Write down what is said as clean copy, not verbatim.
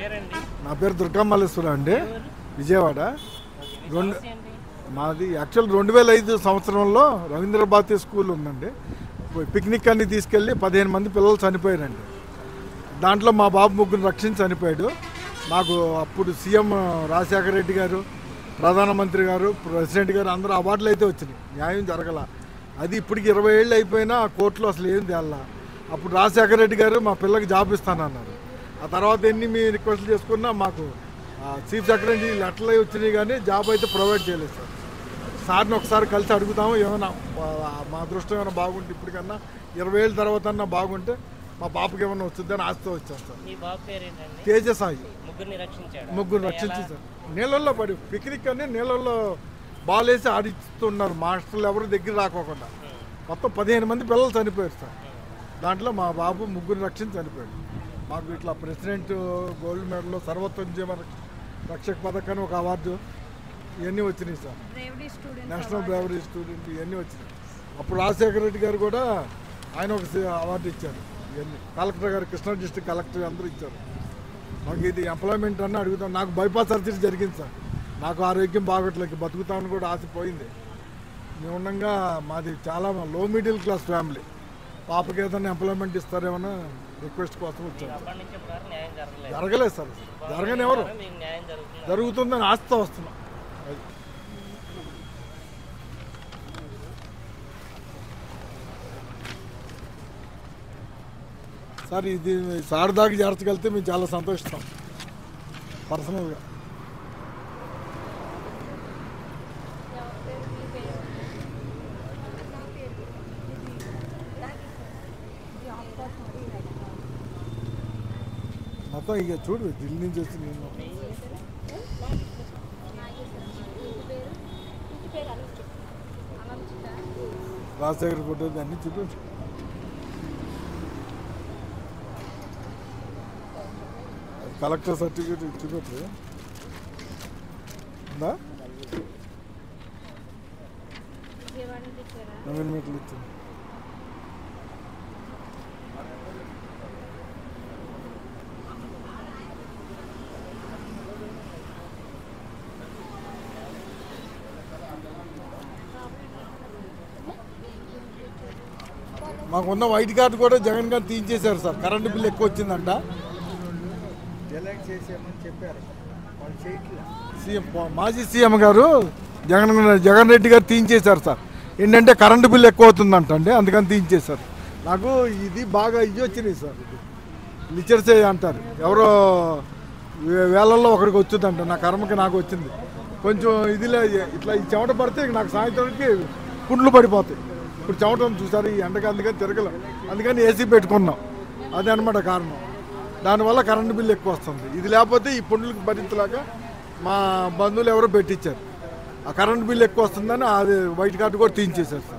నా పేరు దుర్గామల్లేశ్వర అండి, విజయవాడ. మాది యాక్చువల్ 2005 సంవత్సరంలో రవీంద్ర భారతి స్కూల్ ఉందండి. పిక్నిక్ అన్ని తీసుకెళ్ళి 15 మంది పిల్లలు చనిపోయారండి. దాంట్లో మా బాబు ముగ్గురు రక్షించి చనిపోయాడు. మాకు అప్పుడు సీఎం రాజశేఖర రెడ్డి గారు, ప్రధానమంత్రి గారు, ప్రెసిడెంట్ గారు అందరూ అవార్డులు అయితే వచ్చినాయి. న్యాయం జరగల. అది ఇప్పటికి 20 ఏళ్ళు అయిపోయినా ఆ కోర్టులో అసలు ఏం తేలా. అప్పుడు రాజశేఖర రెడ్డి గారు మా పిల్లకి జాబ్ ఇస్తానన్నారు. ఆ తర్వాత ఎన్ని మీ రిక్వెస్ట్లు చేసుకున్నా మాకు చీఫ్ సెక్రటరీ లెటర్లు వచ్చినాయి కానీ జాబ్ అయితే ప్రొవైడ్ చేయలేదు సార్. సార్ని ఒకసారి కలిసి అడుగుతాము, ఏమైనా మా అదృష్టం ఏమైనా బాగుంటే ఇప్పటికన్నా 20 ఏళ్ళ తర్వాత అన్నా బాగుంటే మా పాపకి ఏమైనా వస్తుందని ఆశతో వచ్చాను సార్. తేజసాయి ముగ్గురు రక్షించి సార్. నీళ్ళల్లో పడి పిక్నిక్ అని నీళ్ళల్లో బాల్ వేసి ఆడిస్తున్నారు మాస్టర్లు ఎవరు దగ్గర రాకోకుండా. మొత్తం 15 మంది పిల్లలు చనిపోయారు సార్. దాంట్లో మా బాబు ముగ్గురు రక్షించి చనిపోయాడు. మాకు ఇట్లా ప్రెసిడెంట్ గోల్డ్ మెడల్, సర్వోత్తమ జీవన రక్షక పథకాన్ని ఒక అవార్డు ఇవన్నీ వచ్చినాయి సార్. నేషనల్ బ్రేవరీ స్టూడెంట్ ఇవన్నీ వచ్చినాయి. అప్పుడు రాజశేఖర రెడ్డి గారు కూడా ఆయన ఒక అవార్డు ఇచ్చారు. ఇవన్నీ కలెక్టర్ గారు, కృష్ణా డిస్ట్రిక్ట్ కలెక్టర్ అందరూ ఇచ్చారు. మాకు ఇది ఎంప్లాయ్మెంట్ అన్న అడుగుతాం. నాకు బైపాస్ సర్జరీ జరిగింది సార్. నాకు ఆరోగ్యం బాగోట్లేదు, బతుకుతామని కూడా ఆశపోయింది. మేము ఉండగా మాది చాలా లో మిడిల్ క్లాస్ ఫ్యామిలీ. పాపకి ఏదైనా ఎంప్లాయ్మెంట్ ఇస్తారేమన్నా రిక్వెస్ట్ కోసం వచ్చాను. జరగలేదు సార్, జరగని ఎవరు జరుగుతుందని ఆశతో వస్తున్నాం. సార్ ఇది సార్ దాకా చేర్చగలిగితే మేము చాలా సంతోషిస్తాం పర్సనల్గా. మొత్తం ఇక చూడు ఢిల్లీ నుంచి వచ్చి నేను రాజశేఖర్ ఫోటో అన్ని చూపించు. కలెక్టర్ సర్టిఫికేట్ చూపెట్టు. నవీన్ మీటర్లు ఇచ్చింది. మాకున్న వైట్ కార్డు కూడా జగన్ గారు తీయించేశారు సార్. కరెంటు బిల్లు ఎక్కువ వచ్చిందంట. సీఎం మాజీ సీఎం గారు జగన్ రెడ్డి గారు తీయించేశారు సార్. ఏంటంటే కరెంటు బిల్లు ఎక్కువ అవుతుందంట అండి, అందుకని తీయించేశారు. నాకు ఇది బాగా ఇవి వచ్చినాయి సార్. లిచర్సే అంటారు, ఎవరో వేలల్లో ఒకరికి వచ్చిందంట. నా కర్మకి నాకు వచ్చింది. కొంచెం ఇదిలే ఇట్లా ఈ చెమట పడితే నాకు సాయంత్రానికి పుండ్లు పడిపోతాయి. ఇప్పుడు చెమటను చూసారు ఈ ఎండగా, అందుకని తిరగలేం. అందుకని ఏసీ పెట్టుకున్నాం. అదే అనమాట కారణం. దానివల్ల కరెంటు బిల్లు ఎక్కువ వస్తుంది. ఇది లేకపోతే ఈ పుండ్లకు భరించలేక మా బంధువులు ఎవరో పెట్టించారు. ఆ కరెంటు బిల్లు ఎక్కువ వస్తుందని అది వైట్ కార్డు కూడా తీయించేశారు సార్.